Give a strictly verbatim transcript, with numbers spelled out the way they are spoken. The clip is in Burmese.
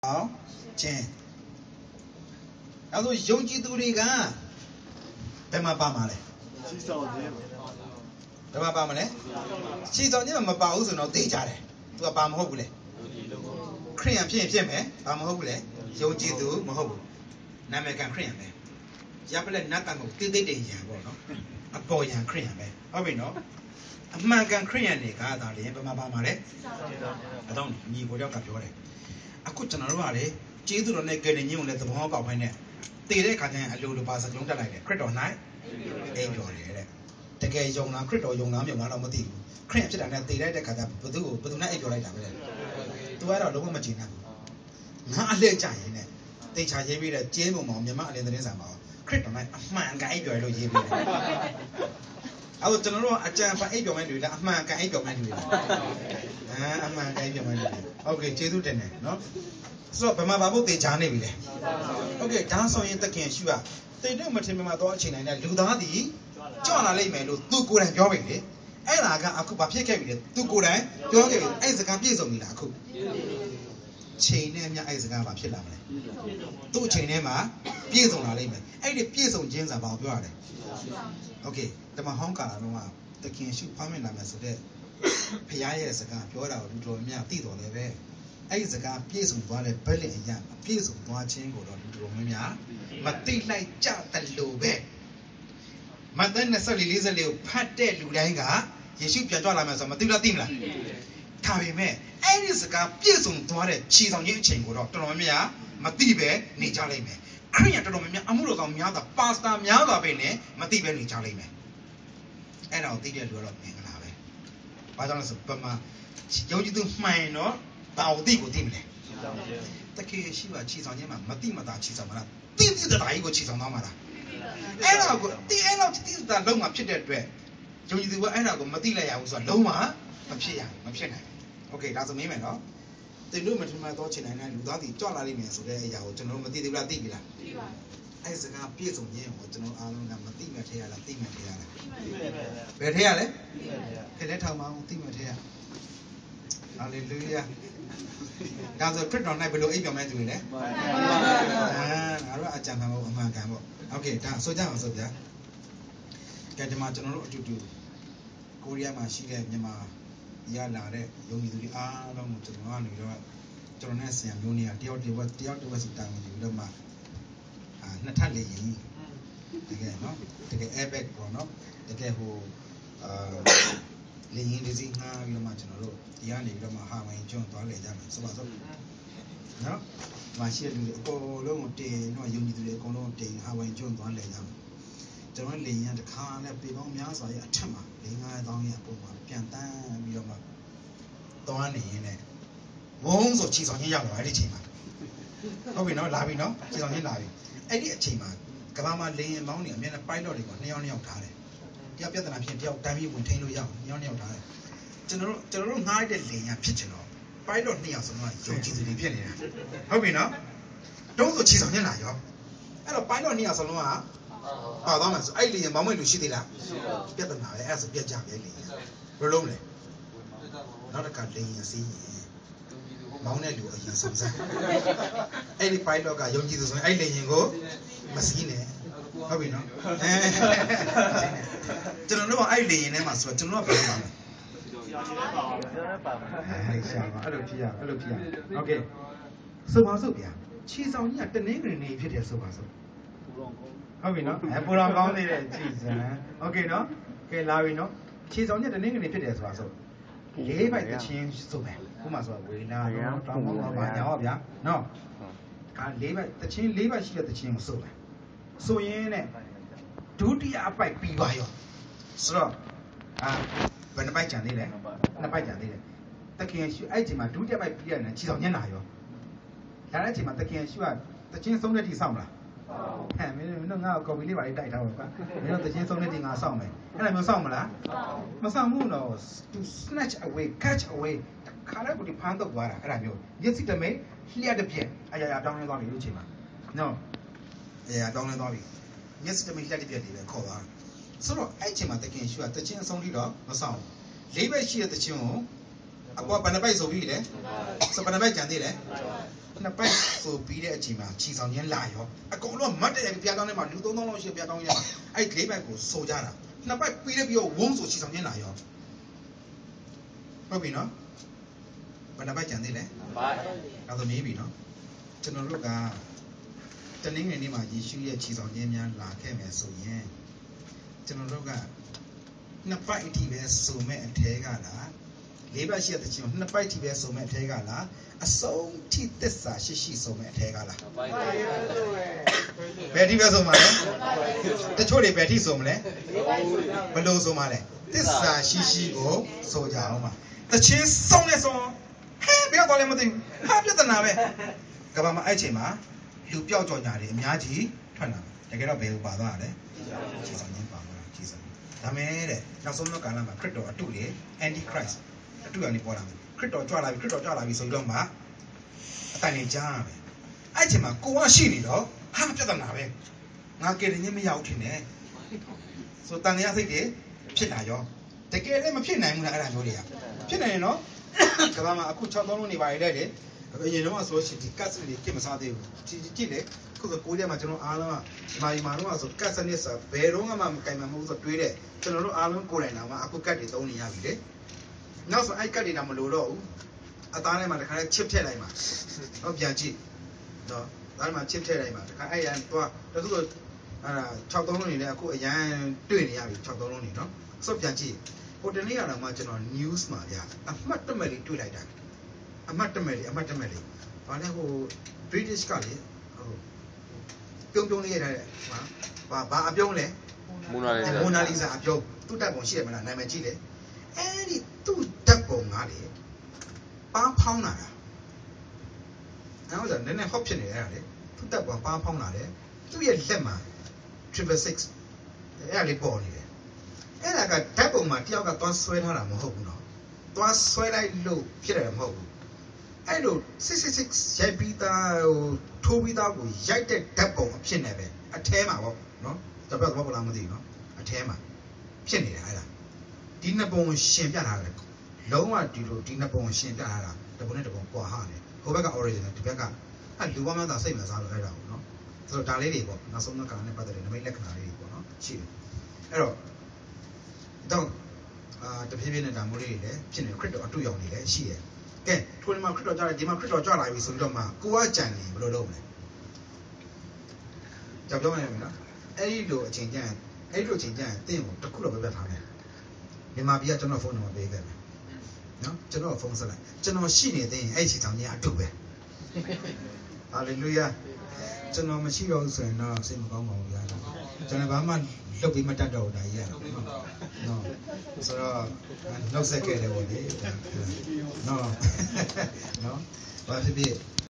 好，请。然后用几度的干，别嘛爸妈嘞。 洗澡间。 别嘛爸妈嘞。洗澡间嘛爸，我是那对家嘞，都爸妈好不嘞？看样骗骗没？爸妈好不嘞？用几度没好不？那没干看样没？要不然那干个对对对样不喏，啊包样看样没？好不喏？慢干看样的，干啥嘞？别嘛爸妈嘞？啊，当你不了干票嘞。အခုကျွန်တော်တို့ကလေကျေးဇူးတော်နဲ့ကယ်တင်ခြင်းကိုလည်းသဘောပေါက်ဖိုင်းနဲ့တည်တဲ့ခါကျရင်အလိုလိုပါစလုံးတက်လိုက်တယ်ခရစ်တော်၌အိမ်ကျော်တယ်တဲ့တကယ်ယုံလားခရစ်တော်ယုံလားမယုံလားတော့မသိဘူးခရစ်ဖြစ်တာနဲ့တည်လိုက်တဲ့ခါကျဘသူ့ကိုဘသူနဲ့အိမ်ကျော်လိုက်တာပဲလေသူကတော့လုံးဝမကြည့်နိုင်ဘူးငါအလှည့်ကြရင်နဲ့တေချာရေးပြီးတဲ့ကျေးမုံမောင်မြမအလင်းသတင်းစာမှာခရစ်တော်၌အမှန်ကန်အိမ်ကျော်လို့ရေးပြီးတယ်အဲ့တော့ကျွန်တော်တို့အကြံဖန်အိမ်ကျော်မဲ့လူလားအမှန်ကန်အိမ်ကျော်မဲ့လူလားအာအမှန်ကန်အိမ်ကျော်မဲ့လူဟုတ်ကဲ့ကျေးဇူးတင်တယ်နော်ဆိုတော့ဗမာဘာဘုတ်တေချာနေပြီလေဟုတ်ကဲ့ဒါဆိုရင်တခင်ရှုရတိတ်တော့မထင်မှမတော့အချိန်တိုင်းနဲ့လူသားသည်ကြွလာလိမ့်မယ်လို့သူကိုယ်တိုင်ပြောပြီလေအဲ့ဒါကအခုဘာဖြစ်ခဲ့ပြီလဲသူကိုယ်တိုင်ပြောခဲ့ပြီအဲ့စကားပြည့်စုံပြီလားအခုချိန်နဲ့အများအဲ့စကားဘာဖြစ်လာမလဲသူ့ချိန်ထဲမှာပြည့်စုံလာလိမ့်မယ်အဲ့ဒီပြည့်စုံခြင်းဆိုတာဘာပြောရလဲโอเคတမဟောင်းကာလာတော့တခင်ရှုဖောင်းမြင်လာမယ်ဆိုတဲ့ဖရားရဲ့စကားပြောတာကိုလူတော်များသိတော်လည်းပဲအဲ့ဒီစကားပြည့်စုံသွားတဲ့ဘက်လင်အရာပြည့်စုံသွားခြင်းကိုတော့လူတော်များမသိလိုက်ကြတယ်လို့ပဲမဿဲ၂၄ ၄၄ကိုဖတ်တဲ့လူတိုင်းကယေရှုပြန်ကြွလာမယ်ဆိုတော့မသိလားသိမလားဒါပေမဲ့အဲ့ဒီစကားပြည့်စုံသွားတဲ့ခြေဆောင်ခြင်းအချိန်ကိုတော့တော်တော်များများမသိပဲနေကြလိမ့်မယ်ခရိယတော်တော်များများအမှုတော်ကောင်များတာပါစတာများတာပဲနဲ့မသိပဲနေကြလိမ့်မယ်အဲ့ဒါကိုသိတဲ့လူကတော့မင်္ဂလာပဲဘာကြောင့်လဲဆိုပမာယုံကြည်သူမှန်တော့ဘာကိုသိကိုသိမလဲတကယ်ရှိပါခြေဆောင်ခြင်းမှာမသိမသာခြေဆောင်မလားသိသိတဲ့ဓာတ်ကြီးကိုခြေဆောင်သွားမှာလားအဲ့ဒါကိုသိအဲ့လောက်သိတာလုံးမှာဖြစ်တဲ့အတွက်ယုံကြည်သူကအဲ့ဒါကိုမသိလိုက်ရဘူးဆိုတော့လုံးဝမဖြစ်ရမဖြစ်နိုင်ဘူးโอเคဒါဆိုမင်းမယ်နော်တင်လို့မထင်မှတော့ချင်နိုင်တဲ့လူသားတွေကြွလာလိမ့်မယ်ဆိုတဲ့အရာကိုကျွန်တော်မသိသေးဘူးလားသိပြီလားသိပါအဲ့စကားပြည့်စုံခြင်းကိုကျွန်တော်အားလုံးကမသိမဲ့ထဲရလားသိမဲ့ထဲရလားဘယ်ထဲရလဲခဲလက်ထောင်မအောင်သိမဲ့ထဲရဟာလေလုယာဒါဆိုခရစ်တော်၌ဘယ်လိုအိပ်ပျော်မဲ့သူတွေလဲအာငါတို့အကြံခံဖို့အမှန်ကန်ပေါ့โอเคဒါဆိုကြအောင်ဆိုဗျာကဲဒီမှာကျွန်တော်တို့အတူတူကိုရီးယားမှာရှိတဲ့မြန်မာရလာတဲ့ယုံကြည်သူတွေအားလုံးကိုကျွန်တော်ကနေတော့ကျွန်တော်နဲ့ဆရာမျိုးနေတယောက်တယောက်တယောက်တယောက်စီတောင်းယူလို့မှအာနှစ်ထပ်လေရင်တကယ်နော်တကယ် airbag ပေါ့နော်တကယ်ဟိုအာလေရင်ဒီစီငါပြီးတော့မှကျွန်တော်တို့ဒီကနေပြီးတော့မှဟာမိုင်းကျွန်းသွားလေကြမယ်ဆိုပါစို့နော်မရှိလူတွေအကုန်လုံးကိုတင်တော့ယုံကြည်သူတွေအကုန်လုံးတင်ဟာမိုင်းကျွန်းသွားလေကြမယ်ကျွန်တော်လေရင်တစ်ခါနဲ့ပေပေါင်းများစွာရဲ့အထက်မှာလေးငါးသောင်းရဲ့အပေါ်မှာပြန်တန်းပြီးတော့မှသွားနေရင်လည်းဝုန်းဆိုခြေဆောင်ချင်းရောက်လာအဲ့ဒီအချိန်မှာဟုတ်ပြီနော်လာပြီနော်ခြေဆောင်ချင်းလာပြီအဲ့ဒီအချိန်မှာကမ္ဘာမှာလေရင်ပေါင်းနေအများနဲ့ pilot တွေကနှစ်ယောက်နှစ်ယောက်ထားတယ်တယောက်ပြဿနာဖြစ်တယောက်တိုင်းပြီးဝင်ထိန်းလို့ရအောင်နှစ်ယောက်နှစ်ယောက်ထားတယ်ကျွန်တော်တို့ကျွန်တော်တို့ငှားရတဲ့လေရင်ဖြစ်ချင်တော့ pilot နှစ်ယောက်ဆိုတော့ယုံကြည်သူတွေဖြစ်နေတာဟုတ်ပြီနော်တုံးဆိုခြေဆောင်ချင်းလာရောအဲ့တော့ pilot နှစ်ယောက်စလုံးကပါသွားမှာဆိုအဲ့လေရင်မောင်းမဲ့လူရှိသေးလားပြဿနာပဲအဲ့ဆိုပြက်ကြပဲလေရင်ဘယ်လုံးလဲနောက်တစ်ခါလေရင်စီးရင်မောင်းတဲ့လူအရင်ဆုံးစားအဲ့ဒီ pilot ကယုံကြည်သူဆိုရင်အဲ့လေရင်ကိုမစီးနဲ့ဟုတ်ပြီနော်အဲကျွန်တော်တို့ကအဲ့လေရင်ထဲမှာဆိုတော့ကျွန်တော်ကဘယ်လိုပါလဲရှာပါအဲ့လိုဖြစ်ရအဲ့လိုဖြစ်ရโอเคဆိုပါစို့ဗျာခြေဆောင်ကြီးကတနင်္ဂနွေနေ့ဖြစ်တယ်ဆိုပါစို့ဟုတ်ပြီနော်အဲပူတော်ကောင်းသေးတယ်ကြည်စမ်းโอเคနော်ကဲလာပြီနော်ခြေဆောင်ကြီးတနင်္ဂနွေဖြစ်တယ်ဆိုပါစို့လေးပိုက်တချင်းဆိုမယ်ခုမှဆိုတော့ဝေလာတော့တောင်းတော့ပါညာဟောဗျာနော်ဒါလေးပိုက်တချင်းလေးပိုက်ရှိတဲ့တချင်းကိုဆိုမယ်ဆိုရင်နဲ့ဒုတိယအပိုက်ပြီးပါရောဆိုတော့အာဘယ်နှပိုက်ကြံသေးလဲနှစ်ပိုက်ကြံသေးတယ်တခင်ရှုအဲ့ချိန်မှာဒုတိယပိုက်ပြီးရတဲ့ခြေဆောင်ညက်လာရောဒါတဲ့အချိန်မှာတခင်ရှုကတချင်းဆုံးတဲ့တိစောင့်လားဟဲ့မင်းတို့ငါ့ကိုကော်ပီလေးပါလေးတိုက်ထားပါကွာမင်းတို့တချင်းဆုံးတဲ့တိငါစောင့်မယ်အဲ့ဒါမျိုးစောင့်မလားမစောင့်ဘူးနော် to snatch away catch away ခါလိုက်ကိုဒီဖမ်းတော့သွားတာအဲ့ဒါမျိုးမျက်စိတမဲလျှက်တစ်ပြက်အရာရာတောင်းလဲသွားပြီလို့ချိန်မှာနော်အရာရာတောင်းလဲသွားပြီမျက်စိတမဲလျှက်တစ်ပြက်တွေပဲခေါ်သွားဆိုတော့အဲ့ချိန်မှာတခင်ရှုကတချင်းအဆုံးထိတော့မစောင့်လေးဘက်ရှိတဲ့တချင်းကို apo panapai so bi le so panapai jan de le panapai so bi de achi ma chi saung nyin la yo a kong lo mat de bia taung de ma lu three thousand lo shi bia taung ya ai three bai ko so ja da panapai pi de bi yo wong so chi saung nyin la yoဟုတ်ပြီနော်ဘယ်နှပတ်ကြံသေးလဲအဲ့ဒါမေးပြီနော်ကျွန်တော်တို့ကတနင်္ဂနွေနေ့မှာယေရှုရဲ့ခြေဆောင်ခြင်းများလာခဲ့မယ်ဆိုရင်ကျွန်တော်တို့ကနှစ်ပတ်အထိပဲစုံမဲ့အထဲကလားလေးပတ်ရှိတဲ့ချင်းနှစ်ပတ်အထိပဲစုံမဲ့အထဲကလားအစုံထိသစ္စာရှိရှိစုံမဲ့အထဲကလားဘယ်ထိပဲစုံမှာလဲတချို့တွေဘယ်ထိစုံမလဲဘယ်လိုစုံမှာလဲသစ္စာရှိရှိကိုစုံကြအောင်ပါတချင်းစုံနေစုံဟဲ့ဘယ်တော့လဲမသိဘူးဟာပြဿနာပဲကဘာမှာအဲ့ချိန်မှာလူပြောက်ကြော်ညာတွေအများကြီးထွက်လာတယ်တကယ်တော့ဘယ်လိုပါသွားလဲခြေဆောင်ခြင်းပါသွားတာခြေဆောင်ဒါမဲ့တဲ့နောက်ဆုံးတော့ကာလမှာခရစ်တော်အတုလေ antichrist အတုကနေပေါ်လာတယ်ခရစ်တော်ကြွလာပြီခရစ်တော်ကြွလာပြီဆိုတော့မှအတိုင်နေကြားပဲအဲ့ချိန်မှာကိုကရှိနေတော့ဟာပြဿနာပဲငါကယ်တယ်ညမရောက်ထင်တယ်ဆိုတန်ရစိတ်တွေဖြစ်လာရောတကယ်လည်းမဖြစ်နိုင်ဘူးလားအဲ့ဒါမျိုးတွေကဖြစ်နိုင်ရင်တော့ကဘာမှာအခု six သုံးလုံးနေပါလေတဲ့အရင်တော့ဆိုရှင်ဒီကတ်စတွေကြည့်မစားသေးဘူးကြည့်ကြည့်လေခုကကိုးရက်မှာကျွန်တော်အားလုံးကမာရီမာတော့ဆိုကတ်စနစ်ဆိုဘယ်တော့မှမကင်မှမဟုတ်ဆိုတွေးတယ်ကျွန်တော်တို့အားလုံးကိုယ်တိုင်တော့မှအခုကတ်တွေသုံးနေရပြီလေနောက်ဆိုအဲ့ကတ်တွေတော့မလိုတော့ဘူးအသားထဲမှာတခါလဲချစ်ထည့်လိုက်မှာတော့ပြန်ကြည့်နော်ဒါမှချစ်ထည့်လိုက်မှာတခါအဲ့ရန်တော့တခုအဲ့ဒါsixသုံးလုံးနေလဲအခုအရန်တွေ့နေရပြီsixသုံးလုံးနေနော်ဆိုပြန်ကြည့်ဟိုတနေ့ကတော့မှကျွန်တော် news မှာဗျာအမှတ်တမဲ့လေးတွေ့လိုက်တာအမှတ်တမဲ့လေးအမှတ်တမဲ့လေးဘာလဲဟို British ကလေဟိုပြုံးပြုံးလေးရတဲ့ဟာဘာဘာအပြုံးလဲမိုနာလီဇာမိုနာလီဇာအပြုံးသူ့တက်ပုံရှိတယ်မလားနာမည်ကြည့်လေအဲ့ဒီသူ့တက်ပုံကလေပန်းဖောင်းလာတာအဲ့တော့နည်းနည်းဟော့ဖြစ်နေတယ်အဲ့ဒါလေသူ့တက်ပုံပန်းဖောင်းလာတယ်သူ့ရဲ့လက်မှာ triple six အဲ့ဒါလေးပေါ်နေတယ်အဲ့ဒါကဓာတ်ပုံမှာတယောက်ကသွားဆွဲထားတာမဟုတ်ဘူးနော်သွားဆွဲလိုက်လို့ဖြစ်တယ်မဟုတ်ဘူးအဲ့လိုsix six sixရိုက်ပြီးသားဟိုထိုးပြီးသားကိုရိုက်တဲ့ဓာတ်ပုံအဖြစ်နဲ့ပဲအထဲမှာပေါ့နော်တပတ်တော့ဘာမှမသိဘူးနော်အထဲမှာဖြစ်နေတာအဲ့ဒါဒီနှစ်ပုံရှင်ပြထားတယ်လုံးဝဒီလိုဒီနှစ်ပုံရှင်ပြထားတာတပုံနဲ့တပုံကွာဟာတယ်ဟိုဘက်က original ဒီဘက်ကအဲ့လူပေါင်းများသာစိတ်မစားလို့အဲ့ဒါကိုနော်ဆိုတော့ဒါလေးတွေပေါ့နောက်ဆုံးတော့ကာနဲ့ပတ်သက်တဲ့နမိတ်လက္ခဏာလေးတွေပေါ့နော်ရှိတယ်အဲ့တော့တော့အာတဖြည်းဖြည်းနဲ့ဒါမျိုးလေးတွေလည်းဖြစ်နေခရစ်တော်အတူရောက်နေလည်းရှိတယ်ကဲထိုဒီမှာခရစ်တော်ကြတယ်ဒီမှာခရစ်တော်ကြလာပြီဆိုတော့မှကိုကကြံနေဘယ်လိုလုပ်မလဲကြောက်ပြောမယ်နော်အဲ့ဒီလိုအချိန်ကျရင်အဲ့ဒီလိုအချိန်ကျရင်တင့်ကိုတစ်ခုတော့ပဲပြထားမယ်မြန်မာပြည်ကကျွန်တော်ဖုန်းနံပါတ်ပေးခဲ့မယ်နော်ကျွန်တော်ဖုန်းဆက်လိုက်ကျွန်တော်ရှိနေသေးရင်အဲ့ဒီချိန်တောင်ကြီးအတူပဲဟာလေလုယာကျွန်တော်မရှိတော့ဘူးဆိုရင်တော့စိတ်မကောင်းပါဘူးဗျာကျွန်တော်ဘာမှလုတ်ပြီးမတတ်တော့ဘူးဒါကြီးရနော်ဆိုတော့နှုတ်ဆက်ခဲ့တယ်ပေါ့လေနော်နော်ဘာဖြစ်ဖြစ်